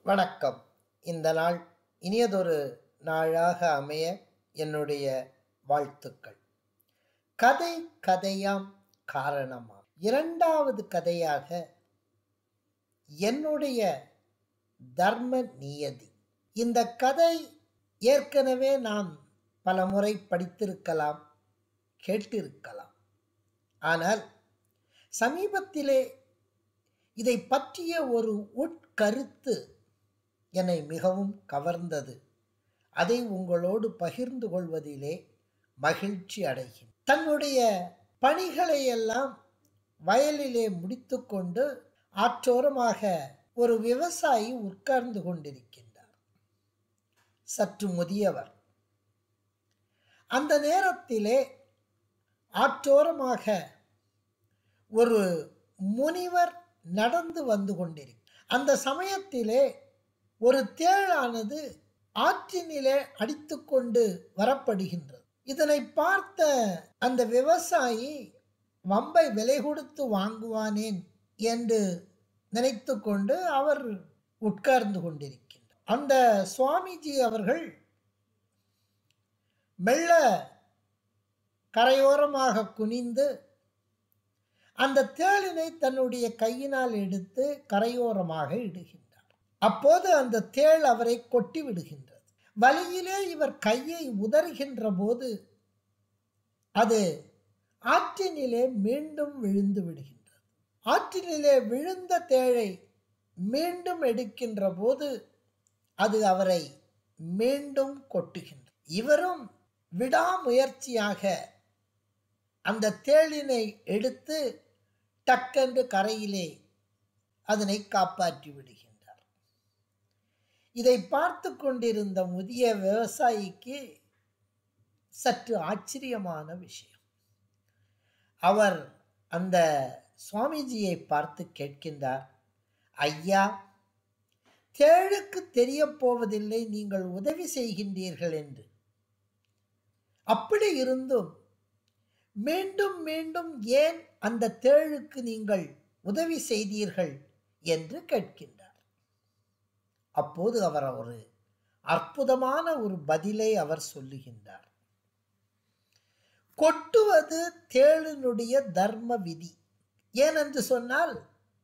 வணக்கம். இந்த நாள் இனியதொரு நாளாக அமைய என்னுடைய வாழ்த்துக்கள். கதை கதையாம் காரணமாம். இரண்டாவது கதையாக என்னுடைய தர்ம நியதி. இந்த கதை ஏற்கனவே நாம் பலமுறை படித்திருக்கலாம், கேட்டிருக்கலாம். ஆனால் சமீபத்திலே இதை பற்றிய ஒரு உட்கருத்து என்னை மிகவும் கவர்ந்தது. அதை உங்களோடு பகிர்ந்து கொள்வதிலே மகிழ்ச்சி அடைகிறேன். தன்னுடைய பணிகளை எல்லாம் வயலிலே முடித்துக்கொண்டு ஆற்றோரமாக ஒரு விவசாயி உட்கார்ந்து கொண்டிருக்கின்றார். சற்று முதியவர். அந்த நேரத்திலே ஆற்றோரமாக ஒரு முனிவர் நடந்து வந்து கொண்டிருக்கிறார். அந்த சமயத்திலே ஒரு தேளானது ஆற்றினிலே அடித்துக்கொண்டு வரப்படுகின்றது. இதனை பார்த்த அந்த விவசாயி வம்பை விலை கொடுத்து வாங்குவானேன் என்று நினைத்து கொண்டு அவர் உட்கார்ந்து கொண்டிருக்கின்றார். அந்த சுவாமிஜி அவர்கள் மெல்ல கரையோரமாக குனிந்து அந்த தேளினை தன்னுடைய கையினால் எடுத்து கரையோரமாக இடுகின்றார். அப்போது அந்த தேள் அவரை கொட்டி விடுகின்றது. வழியிலே இவர் கையை உதறுகின்ற போது அது ஆற்றினிலே மீண்டும் விழுந்து விடுகின்றது. ஆற்றினிலே விழுந்த தேளை மீண்டும் எடுக்கின்ற போது அது அவரை மீண்டும் கொட்டுகின்றது. இவரும் விடாமுயற்சியாக அந்த தேளினை எடுத்து டக்கென்று கரையிலே அதனை காப்பாற்றி விடுகின்றார். இதை பார்த்து கொண்டிருந்த முதிய விவசாயிக்கு சற்று ஆச்சரியமான விஷயம். அவர் அந்த சுவாமிஜியை பார்த்து கேட்கின்றார், ஐயா, தேளுக்கு தெரிய போவதில்லை நீங்கள் உதவி செய்கின்றீர்கள் என்று. அப்படி இருந்தும் மீண்டும் மீண்டும் ஏன் அந்த தேளுக்கு நீங்கள் உதவி செய்தீர்கள் என்று கேட்கின்றார். அப்போது அவர் ஒரு அற்புதமான ஒரு பதிலை அவர் சொல்லுகின்றார். கொட்டுவது தேளினுடைய தர்ம விதி. ஏனென்று சொன்னால்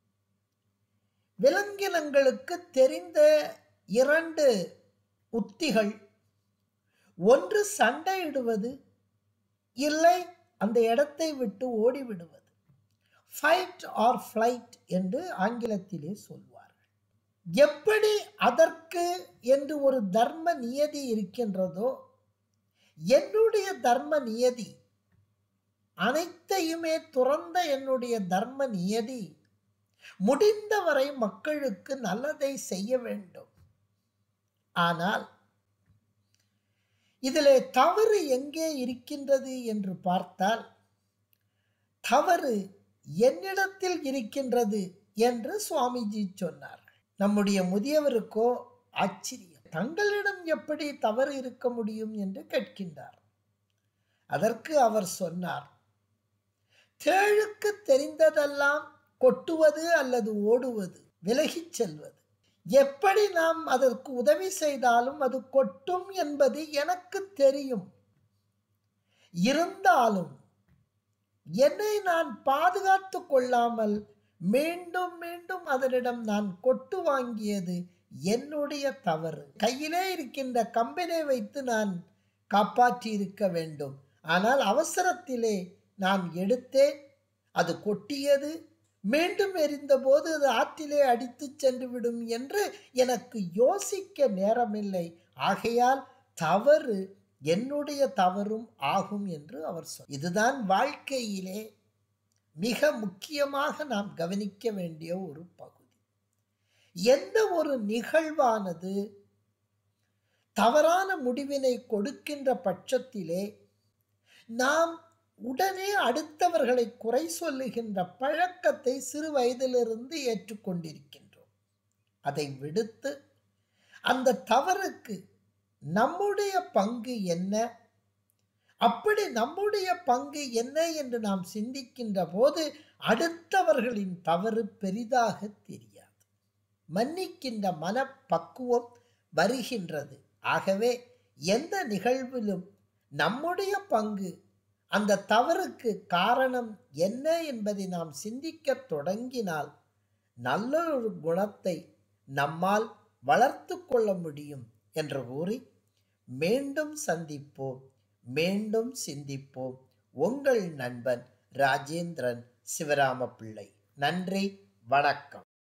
விலங்கினங்களுக்கு தெரிந்த இரண்டு உத்திகள், ஒன்று சண்டையிடுவது, இல்லை அந்த இடத்தை விட்டு ஓடிவிடுவது. ஃபைட் ஆர் ஃப்ளைட் என்று ஆங்கிலத்திலே சொல்வார்கள். எப்படி அதற்கு என்று ஒரு தர்ம நியதி இருக்கின்றதோ, என்னுடைய தர்ம நியதி, அனைத்தையுமே துறந்த என்னுடைய தர்ம நியதி, முடிந்தவரை மக்களுக்கு நல்லதை செய்ய வேண்டும். ஆனால் இதிலே தவறு எங்கே இருக்கின்றது என்று பார்த்தால், தவறு என்னிடத்தில் இருக்கின்றது என்று சுவாமிஜி சொன்னார்கள். நம்முடைய முதியவருக்கோ ஆச்சரியம், தங்களிடம் எப்படி தவறு இருக்க முடியும் என்று கேட்கின்றார். அதற்கு அவர் சொன்னார், தேளுக்கு தெரிந்ததெல்லாம் கொட்டுவது அல்லது ஓடுவது, விலகிச் செல்வது. எப்படி நாம் அதற்கு உதவி செய்தாலும் அது கொட்டும் என்பது எனக்கு தெரியும். இருந்தாலும் என்னை நான் பாதுகாத்து கொள்ளாமல் மீண்டும் மீண்டும் அதனிடம் நான் கொட்டு வாங்கியது என்னுடைய தவறு. கையிலே இருக்கின்ற கம்பினை வைத்து நான் காப்பாற்றி இருக்க வேண்டும். ஆனால் அவசரத்திலே நான் எடுத்தேன், அது கொட்டியது. மீண்டும் எரிந்த போது அது ஆற்றிலே அடித்து சென்று விடும் என்று எனக்கு யோசிக்க நேரமில்லை. ஆகையால் தவறு என்னுடைய தவறும் ஆகும் என்று அவர் சொன்னார். இதுதான் வாழ்க்கையிலே மிக முக்கியமாக நாம் கவனிக்க வேண்டிய ஒரு பகுதி. எந்த ஒரு நிகழ்வானது தவறான முடிவினை கொடுக்கின்ற பட்சத்திலே நாம் உடனே அடுத்தவர்களை குறை சொல்லுகின்ற பழக்கத்தை சிறு வயதிலிருந்து ஏற்றுக்கொண்டிருக்கின்றோம். அதை விடுத்து அந்த தவறுக்கு நம்முடைய பங்கு என்ன, அப்படி நம்முடைய பங்கு என்ன என்று நாம் சிந்திக்கின்ற போது அடுத்தவர்களின் தவறு பெரிதாக தெரியாது. மன்னிக்கின்ற மனப்பக்குவம் வருகின்றது. ஆகவே எந்த நிகழ்விலும் நம்முடைய பங்கு, அந்த தவறுக்கு காரணம் என்ன என்பதை நாம் சிந்திக்கத் தொடங்கினால் நல்ல ஒரு குணத்தை நம்மால் வளர்த்து கொள்ள முடியும் என்று கூறி மீண்டும் சந்திப்போம், மீண்டும் சிந்திப்போம். உங்கள் நண்பன் ராஜேந்திரன் சிவராம பிள்ளை. நன்றி, வணக்கம்.